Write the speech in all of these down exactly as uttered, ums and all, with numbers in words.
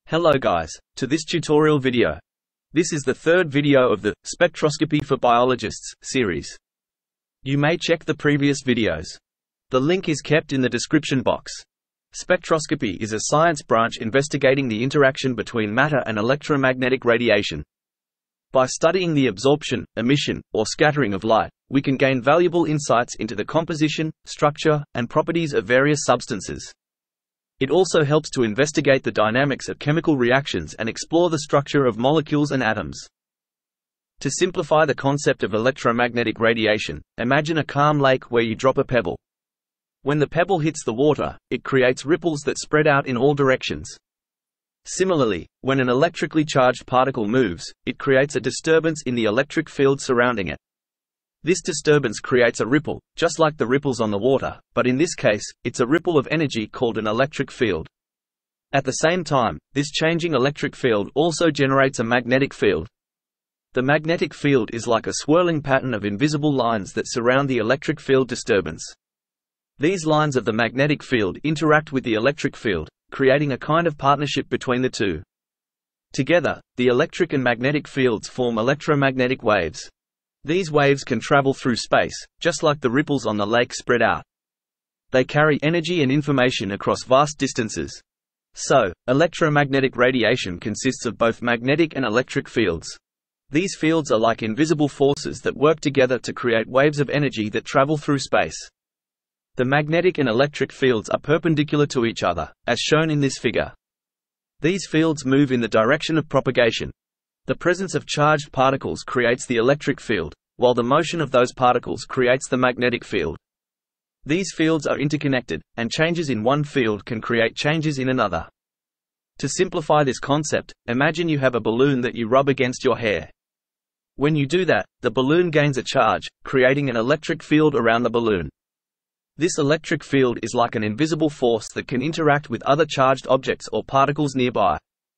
Hello guys, to this tutorial video. This is the third video of the Spectroscopy for Biologists series. You may check the previous videos. The link is kept in the description box. Spectroscopy is a science branch investigating the interaction between matter and electromagnetic radiation. By studying the absorption, emission, or scattering of light, we can gain valuable insights into the composition, structure, and properties of various substances. It also helps to investigate the dynamics of chemical reactions and explore the structure of molecules and atoms. To simplify the concept of electromagnetic radiation, imagine a calm lake where you drop a pebble. When the pebble hits the water, it creates ripples that spread out in all directions. Similarly, when an electrically charged particle moves, it creates a disturbance in the electric field surrounding it. This disturbance creates a ripple, just like the ripples on the water, but in this case, it's a ripple of energy called an electric field. At the same time, this changing electric field also generates a magnetic field. The magnetic field is like a swirling pattern of invisible lines that surround the electric field disturbance. These lines of the magnetic field interact with the electric field, creating a kind of partnership between the two. Together, the electric and magnetic fields form electromagnetic waves. These waves can travel through space, just like the ripples on the lake spread out. They carry energy and information across vast distances. So, electromagnetic radiation consists of both magnetic and electric fields. These fields are like invisible forces that work together to create waves of energy that travel through space. The magnetic and electric fields are perpendicular to each other, as shown in this figure. These fields move in the direction of propagation. The presence of charged particles creates the electric field, while the motion of those particles creates the magnetic field. These fields are interconnected, and changes in one field can create changes in another. To simplify this concept, imagine you have a balloon that you rub against your hair. When you do that, the balloon gains a charge, creating an electric field around the balloon. This electric field is like an invisible force that can interact with other charged objects or particles nearby.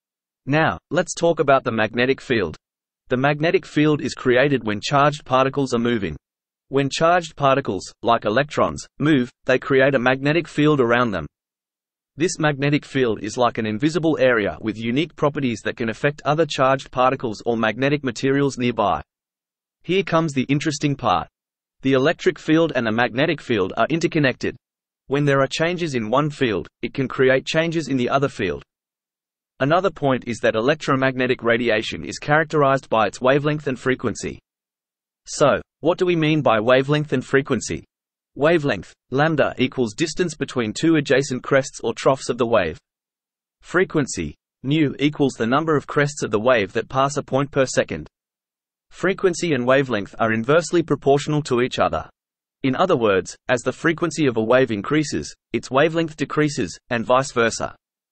Now, let's talk about the magnetic field. The magnetic field is created when charged particles are moving. When charged particles, like electrons, move, they create a magnetic field around them. This magnetic field is like an invisible area with unique properties that can affect other charged particles or magnetic materials nearby. Here comes the interesting part. The electric field and the magnetic field are interconnected. When there are changes in one field, it can create changes in the other field. Another point is that electromagnetic radiation is characterized by its wavelength and frequency. So, what do we mean by wavelength and frequency? Wavelength, lambda, equals distance between two adjacent crests or troughs of the wave. Frequency, nu, equals the number of crests of the wave that pass a point per second. Frequency and wavelength are inversely proportional to each other. In other words, as the frequency of a wave increases, its wavelength decreases, and vice versa.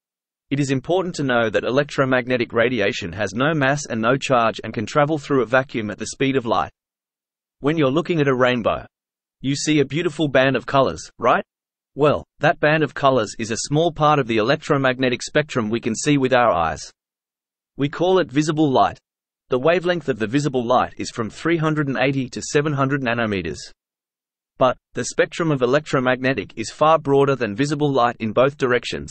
It is important to know that electromagnetic radiation has no mass and no charge and can travel through a vacuum at the speed of light. When you're looking at a rainbow, you see a beautiful band of colors, right? Well, that band of colors is a small part of the electromagnetic spectrum we can see with our eyes. We call it visible light. The wavelength of the visible light is from three hundred eighty to seven hundred nanometers. But, the spectrum of electromagnetic is far broader than visible light in both directions.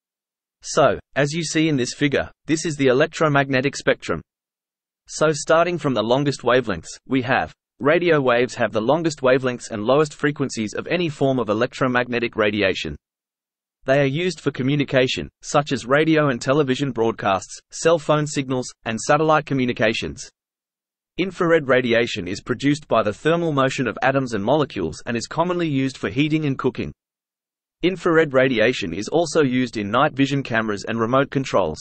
So, as you see in this figure, this is the electromagnetic spectrum. So starting from the longest wavelengths, we have radio waves have the longest wavelengths and lowest frequencies of any form of electromagnetic radiation. They are used for communication, such as radio and television broadcasts, cell phone signals, and satellite communications. Infrared radiation is produced by the thermal motion of atoms and molecules and is commonly used for heating and cooking. Infrared radiation is also used in night vision cameras and remote controls.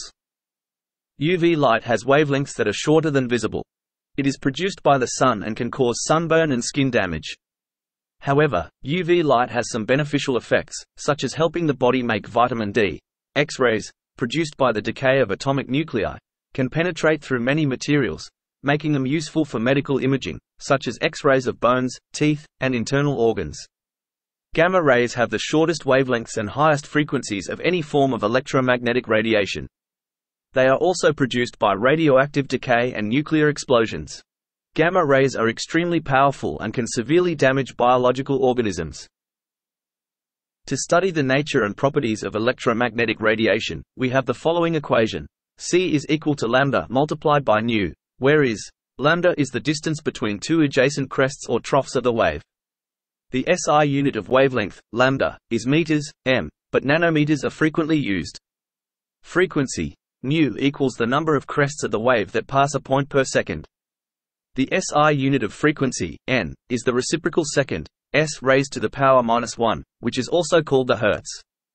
U V light has wavelengths that are shorter than visible. It is produced by the sun and can cause sunburn and skin damage. However, U V light has some beneficial effects, such as helping the body make vitamin D. X-rays, produced by the decay of atomic nuclei, can penetrate through many materials, making them useful for medical imaging, such as X-rays of bones, teeth, and internal organs. Gamma rays have the shortest wavelengths and highest frequencies of any form of electromagnetic radiation. They are also produced by radioactive decay and nuclear explosions. Gamma rays are extremely powerful and can severely damage biological organisms. To study the nature and properties of electromagnetic radiation, we have the following equation. C is equal to lambda multiplied by nu, where is lambda is the distance between two adjacent crests or troughs of the wave. The S I unit of wavelength, lambda, is meters, m, but nanometers are frequently used. Frequency, nu, equals the number of crests of the wave that pass a point per second. The S I unit of frequency, n, is the reciprocal second, s raised to the power minus one, which is also called the hertz.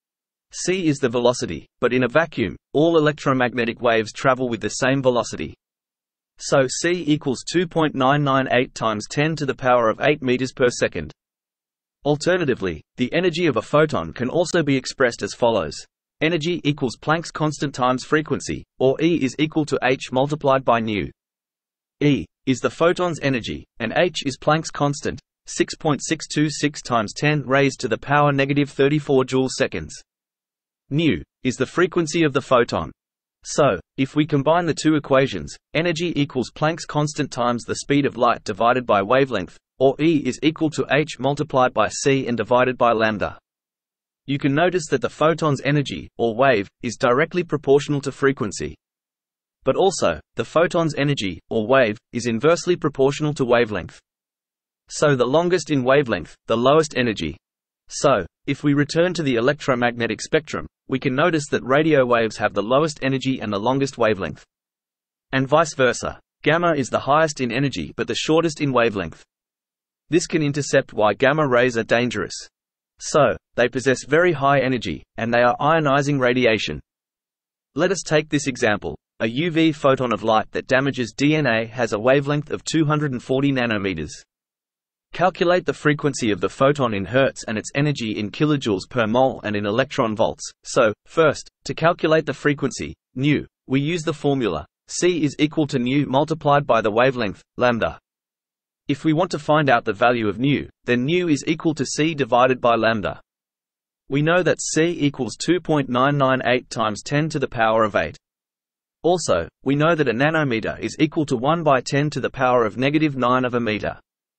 C is the velocity, but in a vacuum, all electromagnetic waves travel with the same velocity. So C equals two point nine nine eight times ten to the power of eight meters per second. Alternatively, the energy of a photon can also be expressed as follows. Energy equals Planck's constant times frequency, or E is equal to h multiplied by nu. E is the photon's energy, and h is Planck's constant, six point six two six times ten raised to the power negative thirty-four joules seconds. Nu is the frequency of the photon. So, if we combine the two equations, energy equals Planck's constant times the speed of light divided by wavelength, or E is equal to h multiplied by c and divided by lambda. You can notice that the photon's energy, or wave, is directly proportional to frequency. But also, the photon's energy, or wave, is inversely proportional to wavelength. So the longest in wavelength, the lowest energy. So, if we return to the electromagnetic spectrum, we can notice that radio waves have the lowest energy and the longest wavelength. And vice versa. Gamma is the highest in energy but the shortest in wavelength. This can intercept why gamma rays are dangerous. So, they possess very high energy, and they are ionizing radiation. Let us take this example. A U V photon of light that damages D N A has a wavelength of two hundred forty nanometers. Calculate the frequency of the photon in hertz and its energy in kilojoules per mole and in electron volts. So, first, to calculate the frequency, nu, we use the formula, C is equal to nu multiplied by the wavelength, lambda. If we want to find out the value of nu, then nu is equal to C divided by lambda. We know that C equals two point nine nine eight times ten to the power of eight. Also, we know that a nanometer is equal to one by ten to the power of negative nine of a meter.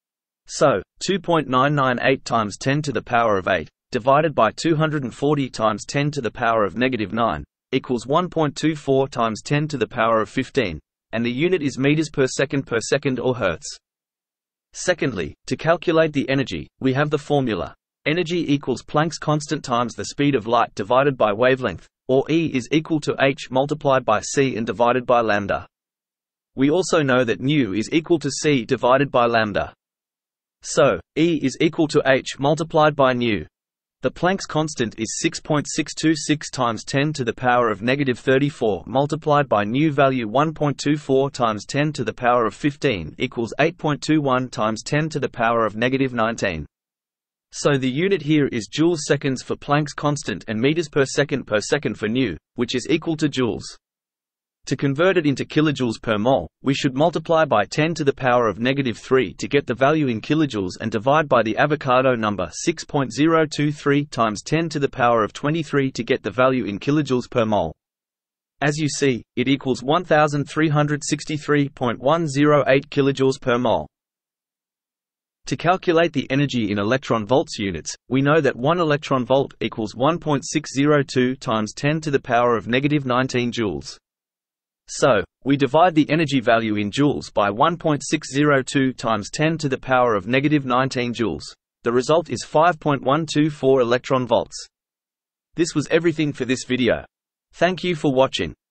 So, two point nine nine eight times ten to the power of eight, divided by two hundred forty times ten to the power of negative nine, equals one point two four times ten to the power of fifteen, and the unit is meters per second per second or hertz. Secondly, to calculate the energy, we have the formula. Energy equals Planck's constant times the speed of light divided by wavelength, or E is equal to h multiplied by c and divided by lambda. We also know that nu is equal to c divided by lambda. So, E is equal to h multiplied by nu. The Planck's constant is six point six two six times ten to the power of negative thirty-four multiplied by nu value one point two four times ten to the power of fifteen equals eight point two one times ten to the power of negative nineteen. So the unit here is joules seconds for Planck's constant and meters per second per second for nu, which is equal to joules. To convert it into kilojoules per mole, we should multiply by ten to the power of negative three to get the value in kilojoules and divide by the Avogadro number six point zero two three times ten to the power of twenty-three to get the value in kilojoules per mole. As you see, it equals one thousand three hundred sixty-three point one zero eight kilojoules per mole. To calculate the energy in electron volts units, we know that one electron volt equals one point six zero two times ten to the power of negative nineteen joules. So, we divide the energy value in joules by one point six zero two times ten to the power of negative nineteen joules. The result is five point one two four electron volts. This was everything for this video. Thank you for watching.